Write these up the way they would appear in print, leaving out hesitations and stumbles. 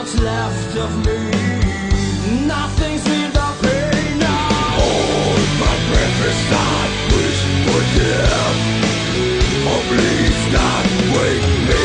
what's left of me. Nothing's in the pain now. Hold my breath and start wishing for death. Oh, please not wake me.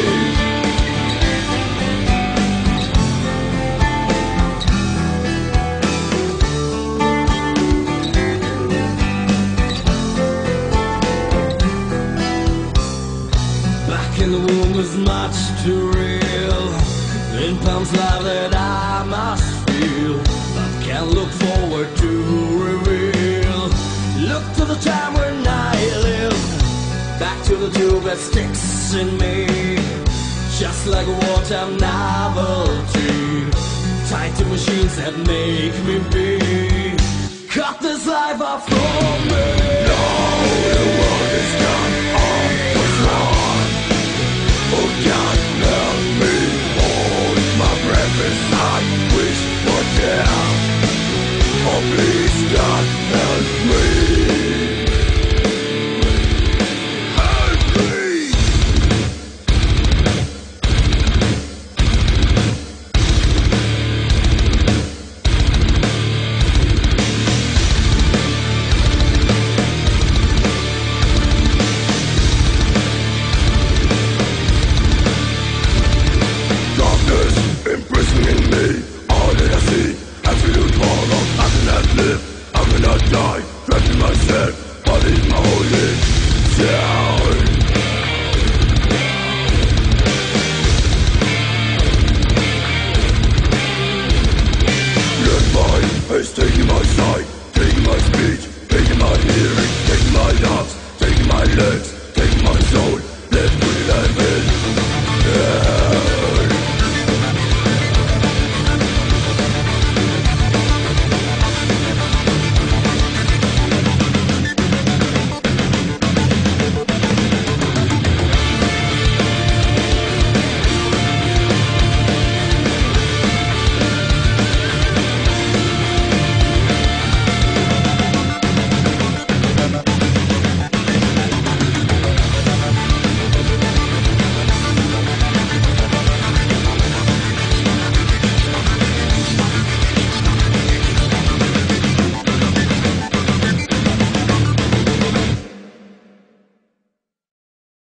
Back in the womb was much too real. In pumps life that I must feel. Love can look forward to reveal. Look to the time when I live. Back to the tube that sticks in me. Just like a wartime novelty. Tied to machines that make me be. Cut this life off from me.